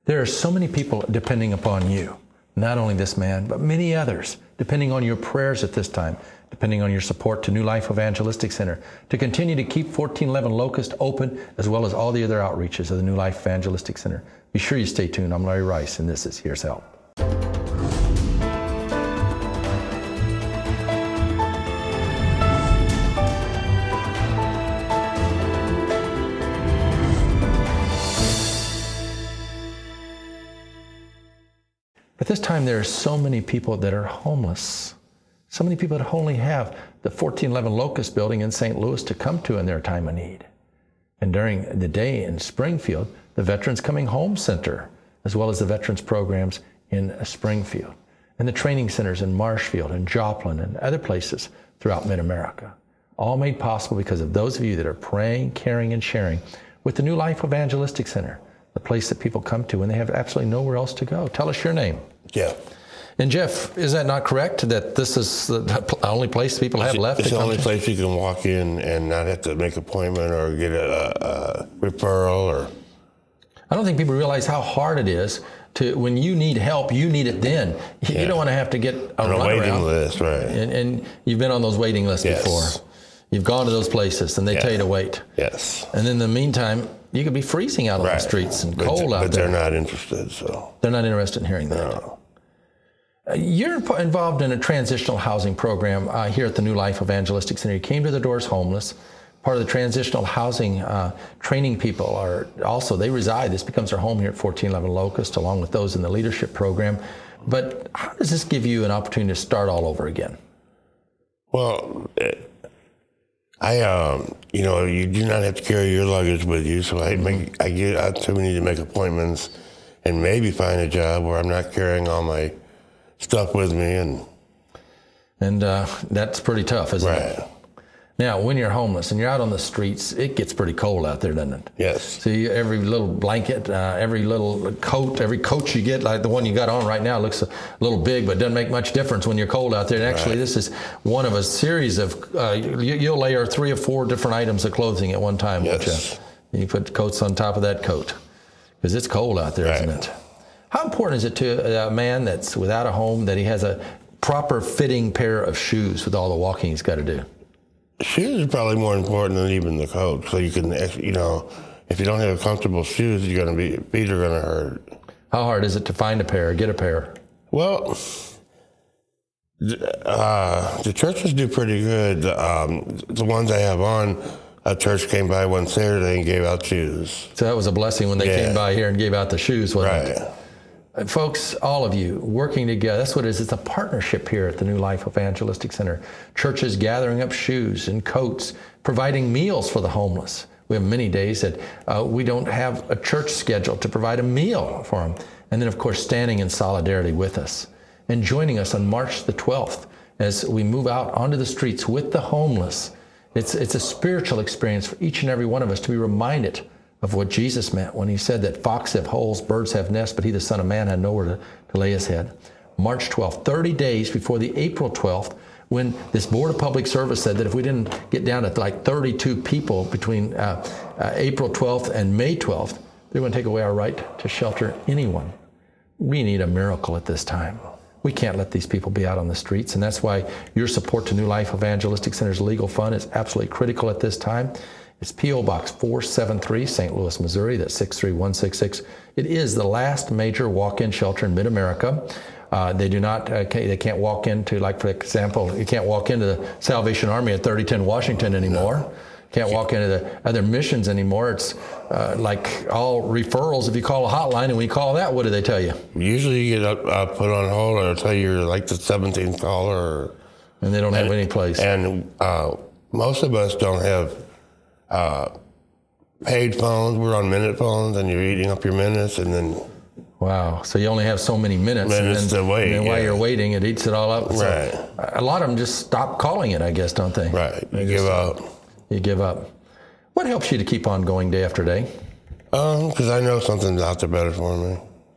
There are so many people depending upon you, not only this man, but many others, depending on your prayers at this time, depending on your support to New Life Evangelistic Center, to continue to keep 1411 Locust open, as well as all the other outreaches of the New Life Evangelistic Center. Be sure you stay tuned. I'm Larry Rice, and this is Here's Help. At this time, there are so many people that are homeless. So many people that only have the 1411 Locust building in St. Louis to come to in their time of need. And during the day in Springfield, the Veterans Coming Home Center, as well as the veterans programs in Springfield, and the training centers in Marshfield and Joplin and other places throughout mid-America. All made possible because of those of you that are praying, caring, and sharing with the New Life Evangelistic Center, the place that people come to when they have absolutely nowhere else to go. Tell us your name. Jeff. And Jeff, is that not correct, that this is the only place people have left? It's the only place you can walk in and not have to make an appointment or get a referral? Or I don't think people realize how hard it is to, when you need help, you need it then. You don't want to have to get on a waiting list, right? And you've been on those waiting lists before. You've gone to those places and they tell you to wait. Yes. And in the meantime, you could be freezing out on the streets and cold out there. But they're not interested, so. They're not interested in hearing that. No. You're involved in a transitional housing program here at the New Life Evangelistic Center. You came to the doors homeless. Part of the transitional housing training people are also, they reside, this becomes their home here at 1411 Locust, along with those in the leadership program. But how does this give you an opportunity to start all over again? Well, you know, you do not have to carry your luggage with you, so I get out to need to make appointments and maybe find a job where I'm not carrying all my stuff with me, and that's pretty tough, isn't it? Now, when you're homeless and you're out on the streets, it gets pretty cold out there, doesn't it? Yes. See, every little blanket, every little coat, every coat you get, like the one you got on right now, looks a little big, but doesn't make much difference when you're cold out there. And actually, this is one of a series of, you'll layer 3 or 4 different items of clothing at one time, won't you? You put coats on top of that coat, because it's cold out there, isn't it? How important is it to a man that's without a home that he has a proper fitting pair of shoes with all the walking he's got to do? Shoes are probably more important than even the coat. So you can, you know, if you don't have comfortable shoes, feet are going to hurt. How hard is it to find a pair, get a pair? Well, the churches do pretty good. The ones I have on, a church came by one Saturday and gave out shoes. So that was a blessing when they came by here and gave out the shoes, wasn't it? Folks, all of you working together, that's what it is. It's a partnership here at the New Life Evangelistic Center. Churches gathering up shoes and coats, providing meals for the homeless. We have many days that we don't have a church schedule to provide a meal for them. And then, of course, standing in solidarity with us and joining us on March the 12th as we move out onto the streets with the homeless. It's a spiritual experience for each and every one of us to be reminded of what Jesus meant when he said that foxes have holes, birds have nests, but he, the Son of Man, had nowhere to lay his head. March 12th, 30 days before the April 12th, when this Board of Public Service said that if we didn't get down to like 32 people between April 12th and May 12th, they're going to take away our right to shelter anyone. We need a miracle at this time. We can't let these people be out on the streets, and that's why your support to New Life Evangelistic Center's legal fund is absolutely critical at this time. It's P.O. Box 473, St. Louis, Missouri. That's 63166. It is the last major walk-in shelter in mid-America. They do not, they can't walk into, like for example, you can't walk into the Salvation Army at 3010 Washington anymore. No. Can't walk into the other missions anymore. It's like all referrals. If you call a hotline and we call that, what do they tell you? Usually you get put on hold, or tell you you're like the 17th caller. And they don't have any place. And most of us don't have paid phones. We're on minute phones, and you're eating up your minutes, and then. Wow. So you only have so many minutes to wait. And while you're waiting, it eats it all up. Right. So a lot of them just stop calling it, I guess, don't they? Right. You give up. You give up. What helps you to keep on going day after day? Because I know something's out there better for me.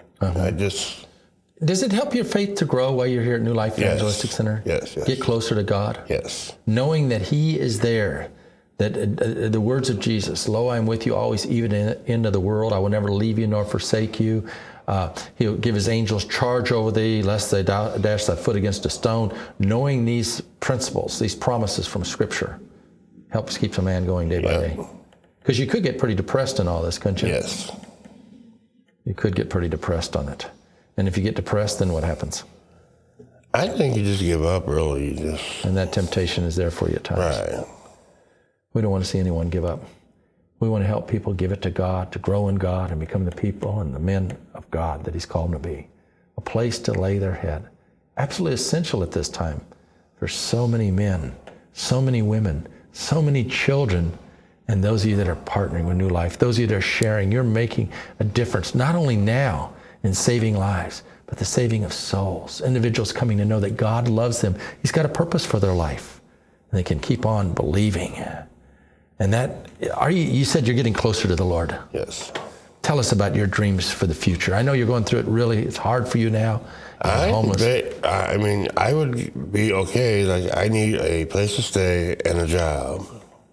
Does it help your faith to grow while you're here at New Life Evangelistic Center? Yes. Get closer to God? Yes. Knowing that He is there That the words of Jesus, lo, I am with you always, even in the end of the world. I will never leave you nor forsake you. He'll give his angels charge over thee, lest they dash thy foot against a stone. Knowing these principles, these promises from Scripture, helps keep a man going day by day. Because you could get pretty depressed in all this, couldn't you? Yes. You could get pretty depressed on it. And if you get depressed, then what happens? I think you just give up, really. And that temptation is there for you at times. Right. We don't want to see anyone give up. We want to help people give it to God, to grow in God and become the people and the men of God that He's called them to be. A place to lay their head. Absolutely essential at this time. There's so many men, so many women, so many children, and those of you that are partnering with New Life, those of you that are sharing, you're making a difference, not only now in saving lives, but the saving of souls. Individuals coming to know that God loves them. He's got a purpose for their life. And they can keep on believing. And that, you said you're getting closer to the Lord. Yes. Tell us about your dreams for the future. I know you're going through it really, it's hard for you now. Homeless. I would be okay. Like, I need a place to stay and a job.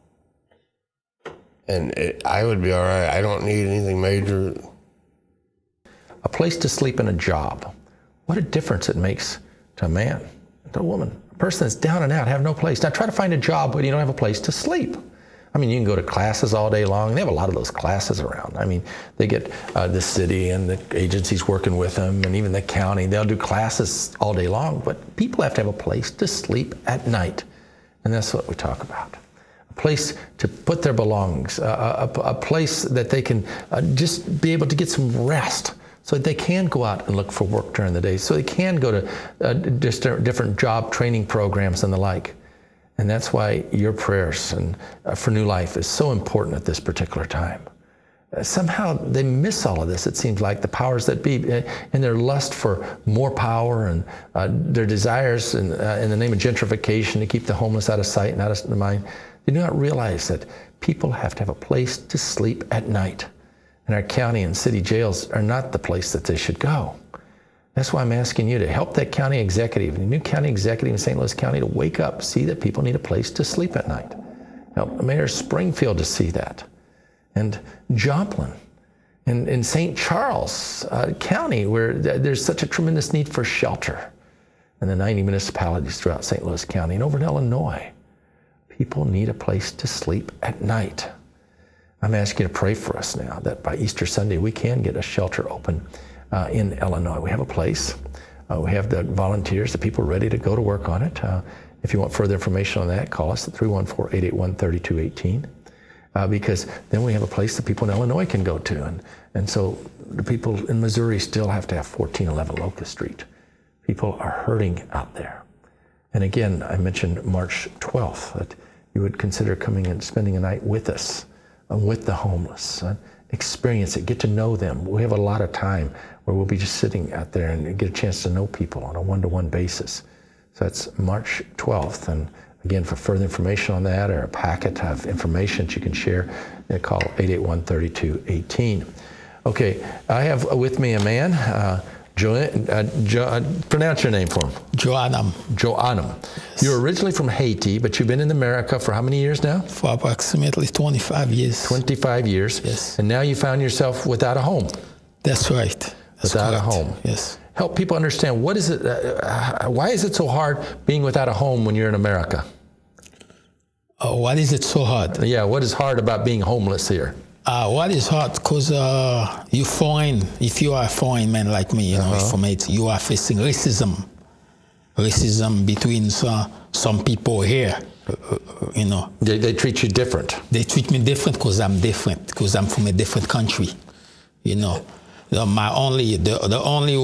And I would be all right. I don't need anything major. A place to sleep and a job. What a difference it makes to a man, to a woman. A person that's down and out, have no place. Now try to find a job, but you don't have a place to sleep. I mean, you can go to classes all day long. They have a lot of those classes around. I mean, they get the city and the agencies working with them, and even the county. They'll do classes all day long, but people have to have a place to sleep at night. And that's what we talk about. A place to put their belongings, a place that they can just be able to get some rest so that they can go out and look for work during the day, so they can go to just different job training programs and the like. And that's why your prayers and for New Life is so important at this particular time. Somehow they miss all of this, it seems like, the powers that be, in their lust for more power and their desires in the name of gentrification to keep the homeless out of sight and out of mind. They do not realize that people have to have a place to sleep at night. And our county and city jails are not the place that they should go. That's why I'm asking you to help that county executive, the new county executive in St. Louis County, to wake up, see that people need a place to sleep at night. Help Mayor Springfield to see that. And Joplin, in St. Charles County, where there's such a tremendous need for shelter. And the 90 municipalities throughout St. Louis County and over in Illinois. People need a place to sleep at night. I'm asking you to pray for us now that by Easter Sunday we can get a shelter open in Illinois. We have a place. We have the volunteers, the people ready to go to work on it. If you want further information on that, call us at 314-881-3218 because then we have a place that people in Illinois can go to. And so the people in Missouri still have to have 1411 Locust Street. People are hurting out there. And again, I mentioned March 12th, that you would consider coming and spending a night with us, with the homeless. Experience it, get to know them. We have a lot of time where we'll be just sitting out there and get a chance to know people on a one-to-one basis. So that's March 12th. And again, for further information on that or a packet of information that you can share, call 881-3218. Okay, I have with me a man, pronounce your name for him. Joanam. Joanam. You're originally from Haiti, but you've been in America for how many years now? For approximately 25 years. 25 years. Yes. And now you found yourself without a home. That's right. That's without correct. a home. Yes. Help people understand, what is it? Why is it so hard being without a home when you're in America? Why is it so hard? Yeah, what is hard about being homeless here? What is hard? Because you foreign, if you are a foreign man like me, from Haiti, you are facing racism. Racism between some people here, They treat you different. They treat me different because I'm different, because I'm from a different country, The only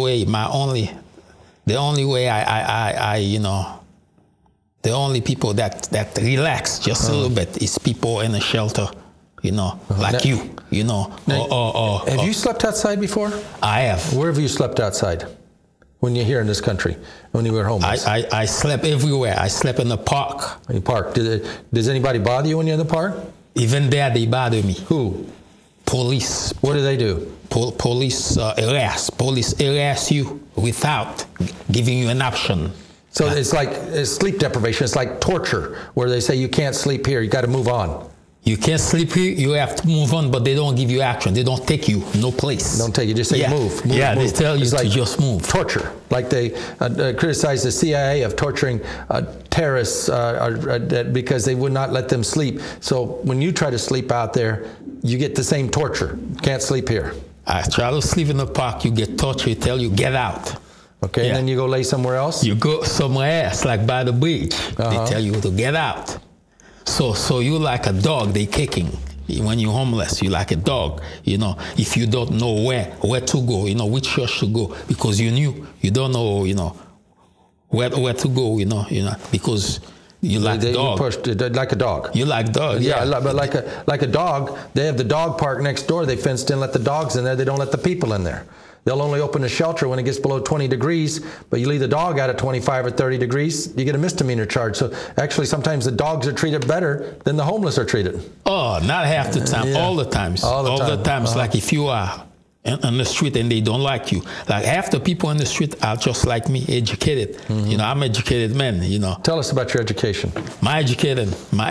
people that relax just a little bit is people in a shelter. Like you. Have you slept outside before? I have. Where have you slept outside when you're here in this country, when you were homeless? I slept everywhere. I slept in the park. In the park. Does anybody bother you when you're in the park? Even there, they bother me. Who? Police. What do they do? Police harass. Police harass you without giving you an option. So it's like sleep deprivation. It's like torture, where they say you can't sleep here. You got to move on. You can't sleep here. You have to move on, but they don't give you action. They don't take you no place. Don't take you. Just say move. Yeah, move. They tell you to just move. Torture, like they criticize the CIA of torturing terrorists because they would not let them sleep. So when you try to sleep out there, you get the same torture. Can't sleep here. I try to sleep in the park. You get tortured. They tell you get out. Okay, and then you go lay somewhere else? You go somewhere else, like by the beach. They tell you to get out. So you like a dog, they kicking. When you're homeless, you like a dog. You know, if you don't know where to go, you know, which church to go, because you don't know, you know, where to go, you know, because you like a dog. Like a dog. You like dog, yeah. But like a dog, they have the dog park next door. They fenced in, let the dogs in there. They don't let the people in there. They'll only open the shelter when it gets below 20 degrees, but you leave the dog out at 25 or 30 degrees, you get a misdemeanor charge. So actually, sometimes the dogs are treated better than the homeless are treated. Oh, not half the time, all the times. All the times. Like if you are on the street and they don't like you, like half the people on the street are just like me, educated. You know, I'm an educated man, you know. Tell us about your education. My education,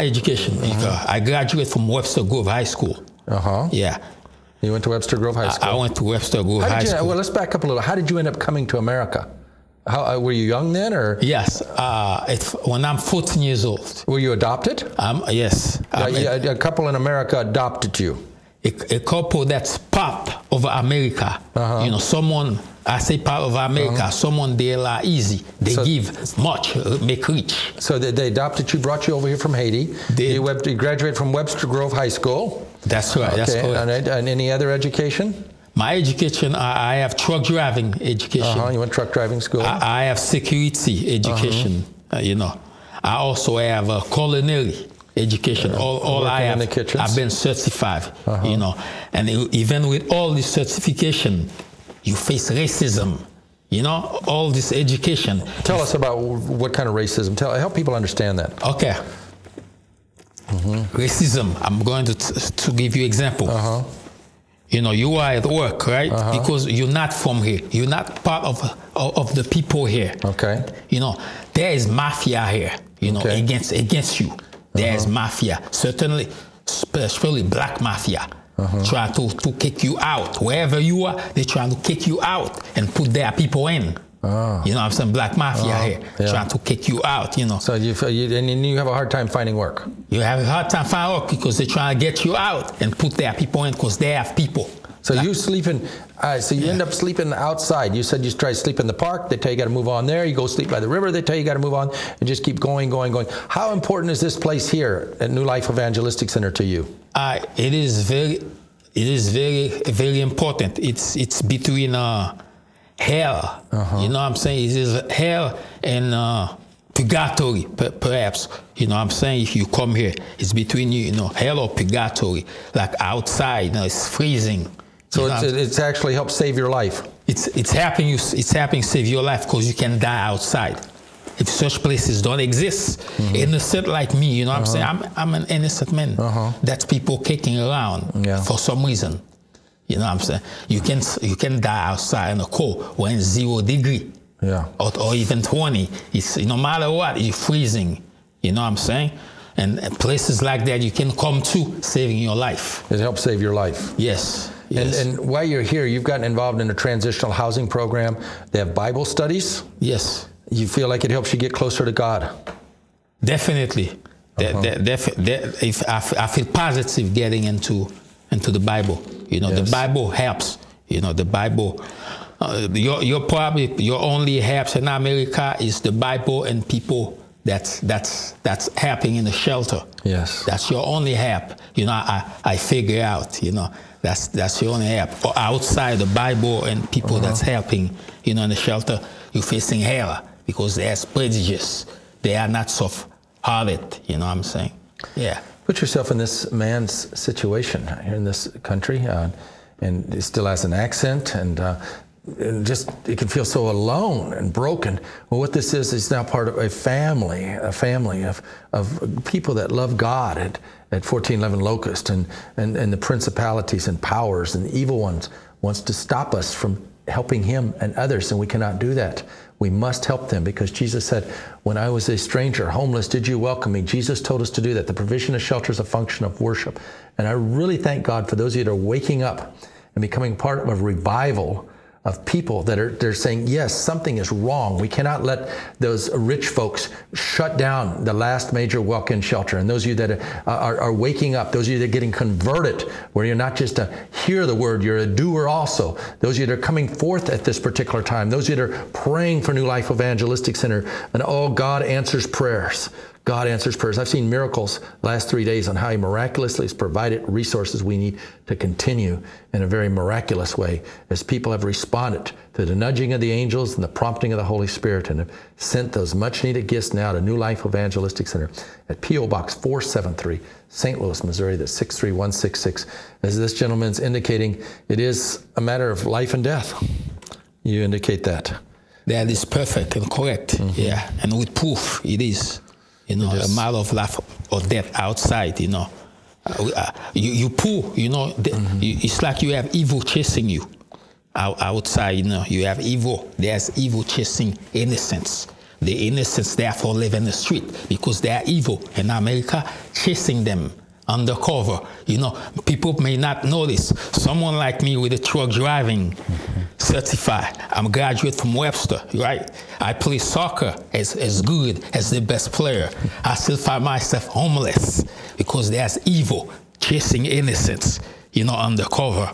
I graduated from Webster Grove High School. Yeah. You went to Webster Grove High School? I went to Webster Grove High School. Well, let's back up a little. How did you end up coming to America? Were you young then, or? Yes, when I'm 14 years old. Were you adopted? Yes. A couple in America adopted you. A couple that's part of America. You know, someone, I say part of America, someone they are easy. They give much, make rich. So they adopted you, brought you over here from Haiti. You graduated from Webster Grove High School. That's right. Okay. That's correct. And any other education? My education, I have truck driving education. You went truck driving school? I have security education, you know. I also have a culinary education. All I have, I've been certified, you know. And even with all this certification, you face racism, you know, all this education. Tell us about what kind of racism. Help people understand that. Okay. Racism, I'm going to give you example. You know, you are at work, right? Because you're not from here. You're not part of the people here. Okay. You know, there is mafia here, you know, against you. There is mafia, certainly, especially black mafia, trying to kick you out. Wherever you are, they're trying to kick you out and put their people in. You know what I'm saying? Black mafia here, trying to kick you out, you know. So you have a hard time finding work. You have a hard time finding work because they're trying to get you out and put their people in because they have people. So you sleeping, you end up sleeping outside. You said you try to sleep in the park. They tell you got to move on there. You go sleep by the river. They tell you got to move on and just keep going. How important is this place here at New Life Evangelistic Center to you? It is very, very important. It's between hell, you know what I'm saying? It is hell and purgatory, perhaps. You know what I'm saying? If you come here, it's between you know, hell or purgatory. Like outside, you know, it's freezing. So it's actually helped save your life. It's helping save your life because you can die outside. If such places don't exist, innocent like me, you know what I'm saying? I'm an innocent man. That's people kicking around for some reason. You know what I'm saying? You can die outside in the cold when it's 0 degree. Or even 20. It's no matter what, you're freezing. You know what I'm saying? And places like that you can come to saving your life. It helps save your life. Yes. And while you're here, you've gotten involved in a transitional housing program. They have Bible studies. Yes. You feel like it helps you get closer to God. Definitely. I feel positive getting into the Bible. You know, the Bible helps. You know, the Bible. Your only helps in America is the Bible and people that's helping in the shelter. Yes. That's your only help. You know, I figure out. You know, that's your only help. Or outside the Bible and people that's helping. You know, in the shelter, you're facing hell because there's prejudice. They are not soft-hearted. You know what I'm saying? Yeah. Put yourself in this man's situation here in this country, and he still has an accent, and just it can feel so alone and broken. Well, what this is now part of a family of people that love God at 1411 Locust, and the principalities and powers and the evil ones wants to stop us from helping him and others, and we cannot do that. We must help them because Jesus said, when I was a stranger, homeless, did you welcome me? Jesus told us to do that. The provision of shelter is a function of worship. And I really thank God for those of you that are waking up and becoming part of a revival of people that they're saying, yes, something is wrong. We cannot let those rich folks shut down the last major walk-in shelter. And those of you that are waking up, those of you that are getting converted, where you're not just to hear the word, you're a doer also. Those of you that are coming forth at this particular time, those of you that are praying for New Life Evangelistic Center, and oh, God answers prayers. God answers prayers. I've seen miracles the last 3 days on how He miraculously has provided resources we need to continue in a very miraculous way as people have responded to the nudging of the angels and the prompting of the Holy Spirit and have sent those much needed gifts now to New Life Evangelistic Center at P.O. Box 473, St. Louis, Missouri, that's 63166. As this gentleman's indicating, it is a matter of life and death. You indicate that. That is perfect and correct. Yeah, and with proof it is. You know, a matter of life or death outside, you know. You poor, you know, it's like you have evil chasing you outside, you know. You have evil. There's evil chasing innocence. The innocents therefore live in the street because they are evil in America, chasing them undercover. You know, people may not notice. Someone like me with a truck driving certified. I'm a graduate from Webster, right? I play soccer as good as the best player. I still find myself homeless because there's evil chasing innocents, you know, undercover.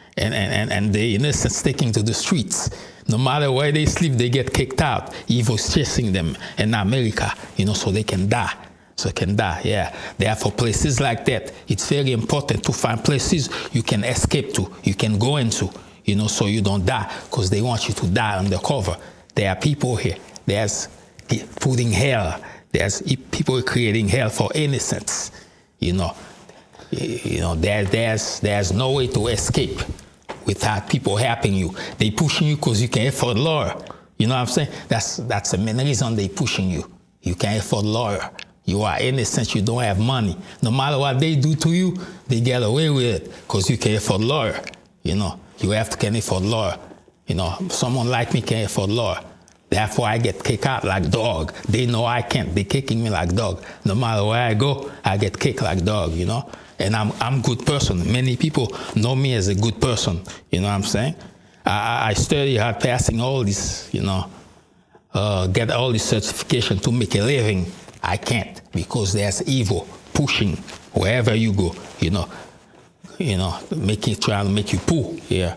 And the innocents sticking to the streets. No matter where they sleep, they get kicked out. Evil's chasing them in America, you know, so they can die. So it can die, yeah. Therefore, places like that, it's very important to find places you can escape to, you can go into, you know, so you don't die, because they want you to die undercover. There are people here. There's putting hell. There's people creating hell for innocents, you know. You know, there's no way to escape without people helping you. They pushing you because you can't afford a lawyer. You know what I'm saying? That's the main reason they pushing you. You can't afford a lawyer. You are innocent, you don't have money. No matter what they do to you, they get away with it because you can't afford a lawyer. You know, you can afford a lawyer. You know, someone like me can't afford a lawyer. Therefore, I get kicked out like dog. They know I can't. They're kicking me like dog. No matter where I go, I get kicked like dog, you know. And I'm a good person. Many people know me as a good person. You know what I'm saying? I study hard, passing all this, you know, get all this certification to make a living. I can't because there's evil pushing wherever you go, you know, trying to make you poor. Yeah.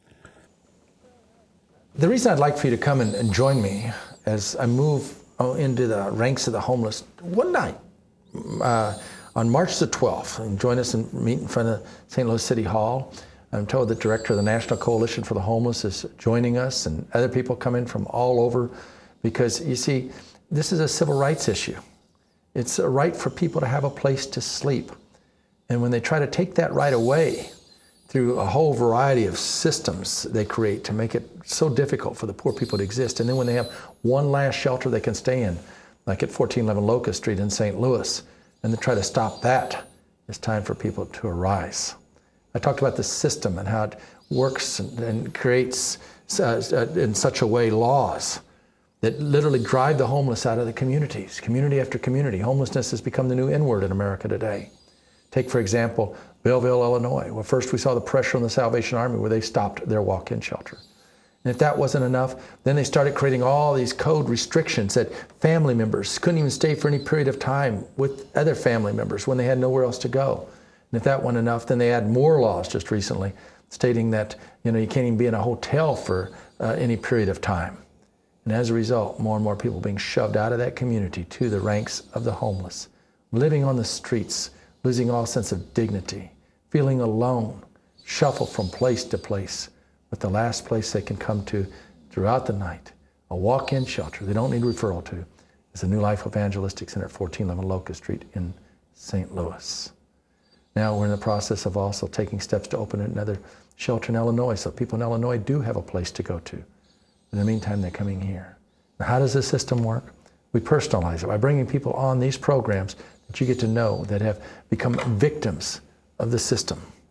The reason I'd like for you to come and join me as I move into the ranks of the homeless one night on March the 12th, and join us and meet in front of St. Louis City Hall. I'm told the director of the National Coalition for the Homeless is joining us, and other people come in from all over, because you see, this is a civil rights issue. It's a right for people to have a place to sleep. And when they try to take that right away through a whole variety of systems they create to make it so difficult for the poor people to exist, and then when they have one last shelter they can stay in, like at 1411 Locust Street in St. Louis, and they try to stop that, it's time for people to arise. I talked about the system and how it works and creates in such a way laws that literally drive the homeless out of the communities, community after community. Homelessness has become the new N-word in America today. Take, for example, Belleville, Illinois, where first we saw the pressure on the Salvation Army where they stopped their walk-in shelter. And if that wasn't enough, then they started creating all these code restrictions that family members couldn't even stay for any period of time with other family members when they had nowhere else to go. And if that wasn't enough, then they add more laws just recently stating that, you know, you can't even be in a hotel for any period of time. And as a result, more and more people being shoved out of that community to the ranks of the homeless, living on the streets, losing all sense of dignity, feeling alone, shuffled from place to place, with the last place they can come to throughout the night, a walk-in shelter they don't need referral to, is the New Life Evangelistic Center at 1411 Locust Street in St. Louis. Now we're in the process of also taking steps to open another shelter in Illinois, so people in Illinois do have a place to go to. In the meantime, they're coming here. Now, how does this system work? We personalize it by bringing people on these programs that you get to know that have become victims of the system.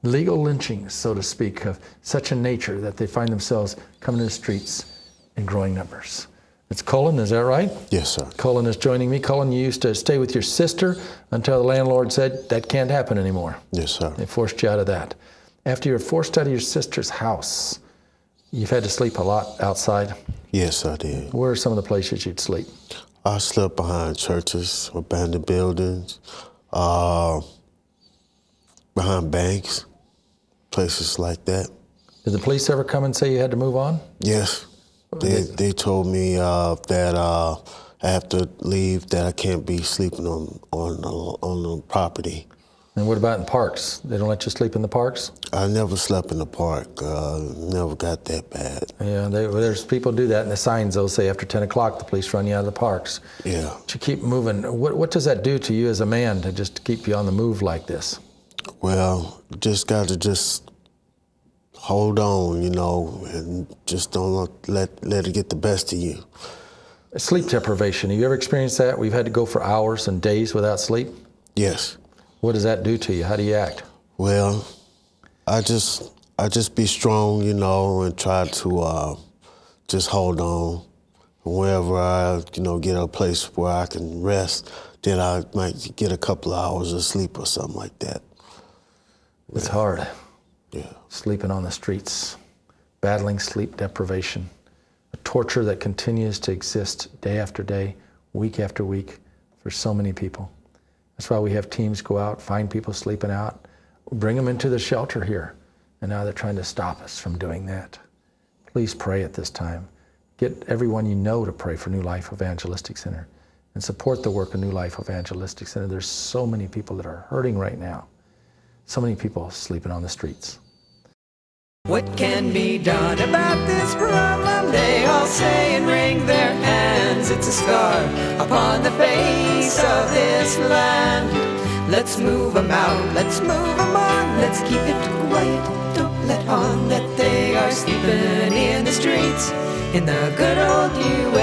legal lynchings, so to speak, of such a nature that they find themselves coming to the streets in growing numbers. It's Cullen, is that right? Yes, sir. Cullen is joining me. Cullen, you used to stay with your sister until the landlord said that can't happen anymore. Yes, sir. They forced you out of that. After you were forced out of your sister's house, you've had to sleep a lot outside? Yes, I did. Where are some of the places you'd sleep? I slept behind churches, abandoned buildings, behind banks, places like that. Did the police ever come and say you had to move on? Yes. They told me that I have to leave, that I can't be sleeping on the property. And what about in parks? They don't let you sleep in the parks? I never slept in the park. Never got that bad. Yeah, there's people do that, and the signs, they'll say after 10 o'clock, the police run you out of the parks. Yeah. To keep moving, what does that do to you as a man to just keep you on the move like this? Well, just got to just hold on, you know, and just don't let it get the best of you. Sleep deprivation, have you ever experienced that? We've had to go for hours and days without sleep? Yes. What does that do to you? How do you act? Well, I just be strong, you know, and try to just hold on. Wherever I, get a place where I can rest, then I might get a couple of hours of sleep or something like that. It's hard. Yeah. Sleeping on the streets, battling sleep deprivation, a torture that continues to exist day after day, week after week for so many people. That's why we have teams go out, find people sleeping out, bring them into the shelter here. And now they're trying to stop us from doing that. Please pray at this time. Get everyone you know to pray for New Life Evangelistic Center and support the work of New Life Evangelistic Center. There's so many people that are hurting right now. So many people sleeping on the streets. What can be done about this problem? They all say and wring their hands. It's a scar upon the face of this land. Let's move them out, let's move them on. Let's keep it quiet, don't let on that they are sleeping in the streets in the good old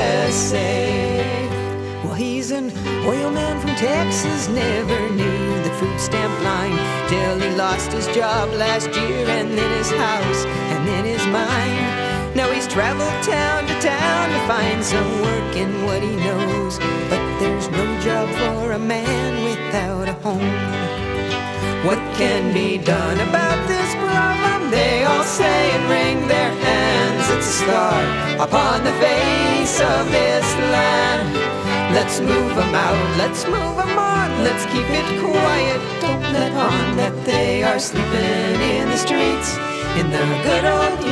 USA. Well, he's an oil man from Texas, never knew the food stamp line till he lost his job last year, and then his house, and then his mind. Now he's traveled town to town to find some work in what he knows, but there's no job for a man without a home. What can be done about this problem? They all say and wring their hands. It's a scar upon the face of this land. Let's move them out, let's move them on. Let's keep it quiet, don't let on that they are sleeping in the streets in the good old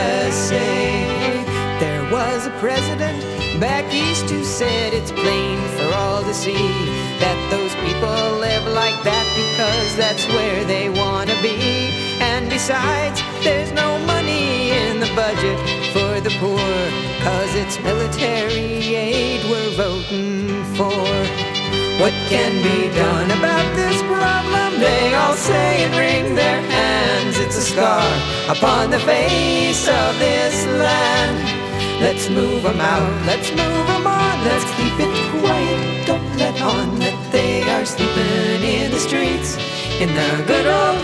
USA. There was a president back east who said it's plain for all to see that those people live like that because that's where they want to be. And besides, there's no money in the budget for the poor, cause it's military aid we're voting for. What can be done about this problem? They all say and wring their hands. It's a scar upon the face of this land. Let's move them out, let's move them on. Let's keep it quiet, don't let on that they are sleeping in the streets in the good old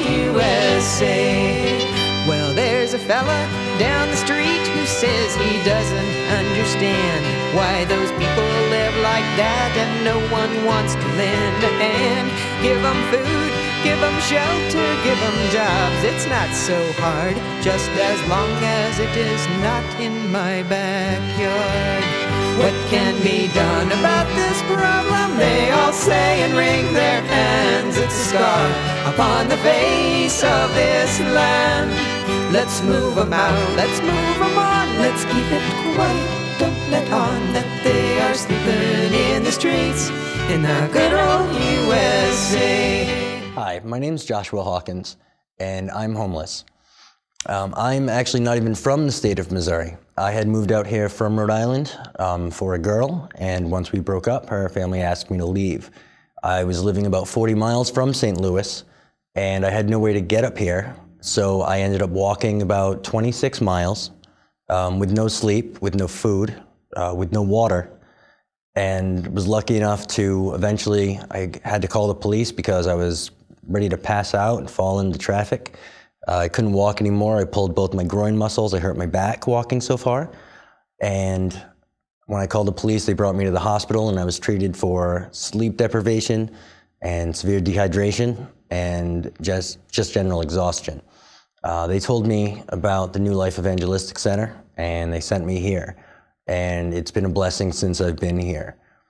USA. Well, there's a fella down the street who says he doesn't understand why those people live like that and no one wants to lend a hand. Give them food, give them shelter, give them jobs. It's not so hard, just as long as it is not in my backyard. What can be done about this problem? They all say and wring their hands. It's a scar upon the face of this land. Let's move them out, let's move them on. Let's keep it quiet, don't let on that they are sleeping in the streets in the good old USA. Hi, my name's Joshua Hawkins, and I'm homeless. I'm actually not even from the state of Missouri. I had moved out here from Rhode Island for a girl, and once we broke up, her family asked me to leave. I was living about 40 miles from St. Louis, and I had no way to get up here, so I ended up walking about 26 miles with no sleep, with no food, with no water, and was lucky enough to eventually, I had to call the police because I was ready to pass out and fall into traffic. I couldn't walk anymore. I pulled both my groin muscles. I hurt my back walking so far. And when I called the police, they brought me to the hospital, and I was treated for sleep deprivation and severe dehydration and just general exhaustion. They told me about the New Life Evangelistic Center, and they sent me here. And it's been a blessing since I've been here.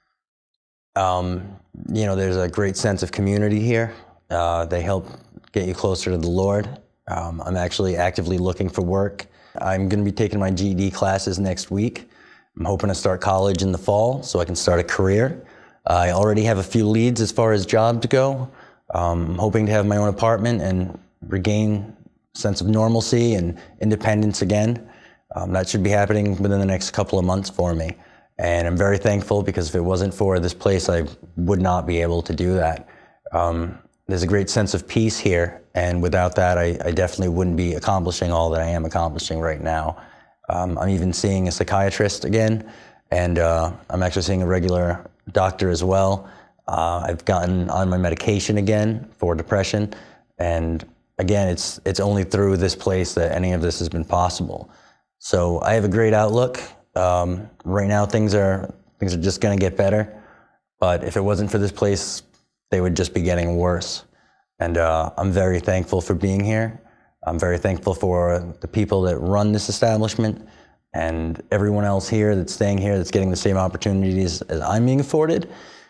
You know, there's a great sense of community here. They help get you closer to the Lord. I'm actually actively looking for work. I'm going to be taking my GED classes next week. I'm hoping to start college in the fall so I can start a career. I already have a few leads as far as jobs go. I'm hoping to have my own apartment and regain a sense of normalcy and independence again. That should be happening within the next couple of months for me. And I'm very thankful, because if it wasn't for this place, I would not be able to do that. There's a great sense of peace here, and without that, I definitely wouldn't be accomplishing all that I am accomplishing right now. I'm even seeing a psychiatrist again, and I'm actually seeing a regular doctor as well. I've gotten on my medication again for depression, and again, it's only through this place that any of this has been possible. So I have a great outlook. Right now, things are just going to get better, but if it wasn't for this place, they would just be getting worse. And I'm very thankful for being here. I'm very thankful for the people that run this establishment and everyone else here that's staying here that's getting the same opportunities as I'm being afforded.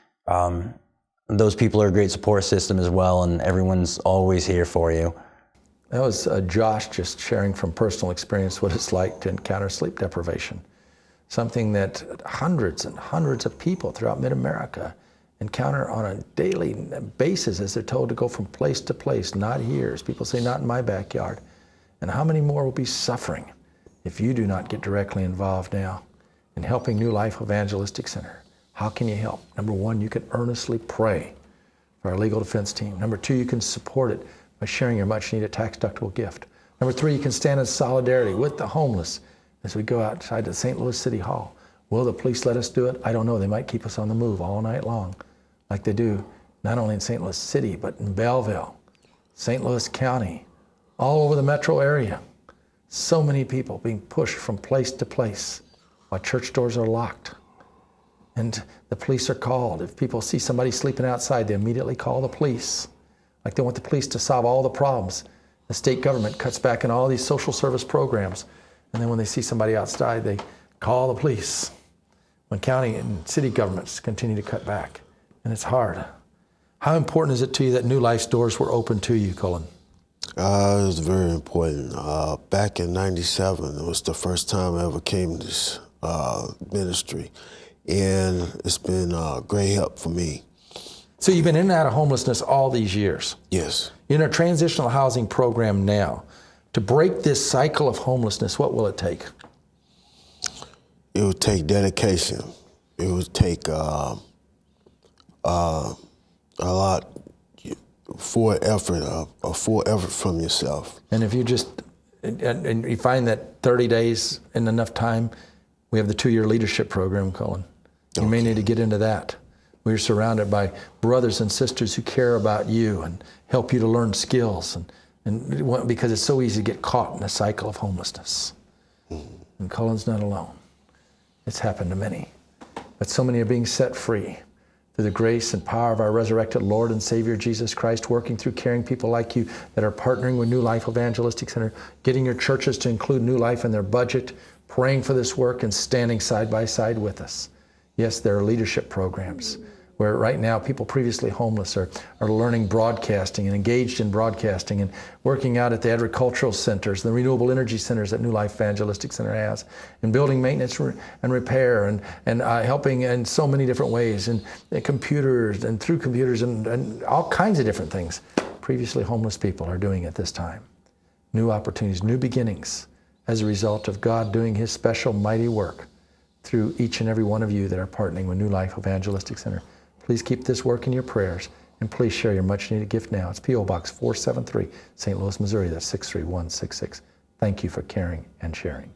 Those people are a great support system as well, and everyone's always here for you. That was Josh just sharing from personal experience what it's like to encounter sleep deprivation. Something that hundreds and hundreds of people throughout mid-America encounter on a daily basis as they're told to go from place to place, not here. As people say, not in my backyard. And how many more will be suffering if you do not get directly involved now in helping New Life Evangelistic Center? How can you help? Number one, you can earnestly pray for our legal defense team. Number two, you can support it by sharing your much-needed tax-deductible gift. Number three, you can stand in solidarity with the homeless as we go outside to St. Louis City Hall. Will the police let us do it? I don't know. They might keep us on the move all night long, like they do not only in St. Louis City, but in Belleville, St. Louis County, all over the metro area. So many people being pushed from place to place while church doors are locked. And the police are called. If people see somebody sleeping outside, they immediately call the police. Like they want the police to solve all the problems. The state government cuts back on all these social service programs. And then when they see somebody outside, they call the police. When county and city governments continue to cut back. And it's hard. How important is it to you that New Life's doors were open to you, Cullen? It was very important. Back in '97, it was the first time I ever came to this ministry. And it's been great help for me. So you've been in and out of homelessness all these years. Yes. You're in a transitional housing program now. To break this cycle of homelessness, what will it take? It would take dedication. It would take a lot, full effort from yourself. And if you just, and you find that 30 days isn't enough time, we have the 2-year leadership program, Cullen. You may need to get into that. We're surrounded by brothers and sisters who care about you and help you to learn skills, and because it's so easy to get caught in a cycle of homelessness. And Cullen's not alone. It's happened to many. But so many are being set free through the grace and power of our resurrected Lord and Savior Jesus Christ, working through caring people like you that are partnering with New Life Evangelistic Center, getting your churches to include New Life in their budget, praying for this work, and standing side by side with us. Yes, there are leadership programs where right now people previously homeless are learning broadcasting and engaged in broadcasting and working out at the agricultural centers, the renewable energy centers that New Life Evangelistic Center has, and building maintenance and repair and helping in so many different ways, and computers and through computers and all kinds of different things. Previously homeless people are doing at this time. New opportunities, new beginnings as a result of God doing His special mighty work through each and every one of you that are partnering with New Life Evangelistic Center. Please keep this work in your prayers, and please share your much-needed gift now. It's P.O. Box 473, St. Louis, Missouri. That's 63166. Thank you for caring and sharing.